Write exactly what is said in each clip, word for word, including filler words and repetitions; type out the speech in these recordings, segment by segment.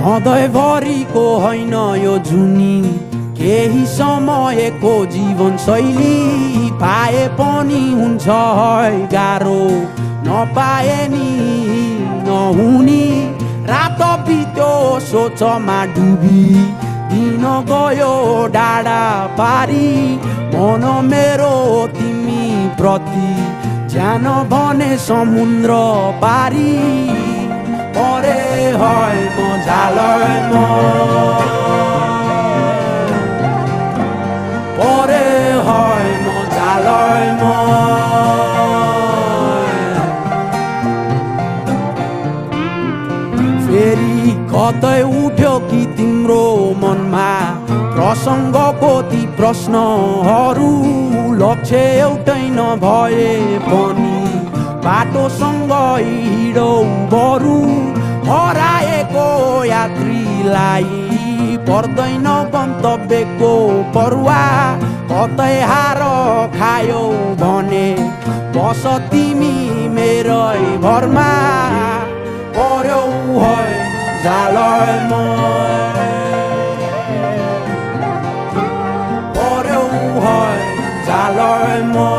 सधैँभरिको होइन यो जुनी केही समयको जीवन शैली पाए पनि हुन्छ है गाह्रो नपाए नि नहुनी रात बित्यो सोचमा डुबी दिन गयो डाडा पारी मन मेरो तिमी प्रति ज्यान भने समुद्र पारी परे है म झालैमा परे है म झालैमा फेरि कतै उठ्यो कि तिम्रो मनमा प्रसङ्गको ती प्रश्नहरू लक्ष्य एउटै नभए पनि बाटोसँग हिँडौ बरु हराएको यात्रीलाई पर्दैन गन्तव्यको परुवा कतै हार खायौ भने बस तिमी मेरै भरमा पर्यौ है झालैमा पर्यौ है झालैमा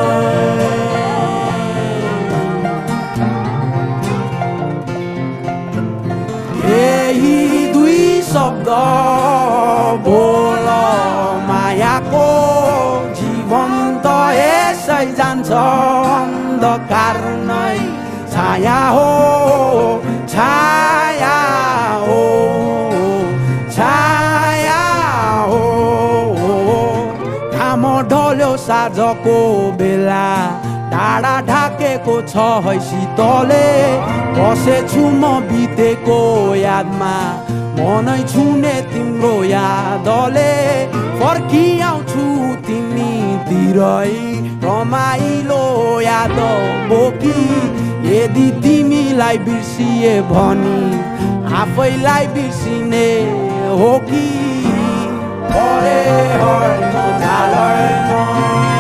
यही दुई शब्द बोल मायाको जीवन त यसै जान्छ अन्धकार नै छाया हो छाया हो छाया हो घाम ढल्यो साँझको बेला टाढा ढाकेको छ है शीतले बसेछु म बितेको यादमा मनै छुने तिम्रो यादले फर्किआउँछु तिमीतिरै रमाइलो याद बोकी यदि तिमीलाई बिर्सिए भनी आफैलाई बिर्सिने हो कि परे है म झालैमा